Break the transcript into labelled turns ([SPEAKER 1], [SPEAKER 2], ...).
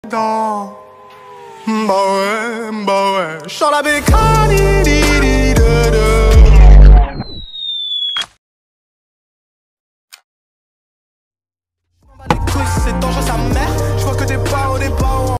[SPEAKER 1] Dans. Bah ouais, j'sors la bécane, di di de de. C'est dangereux sa mère, j'vois que des pas au départ.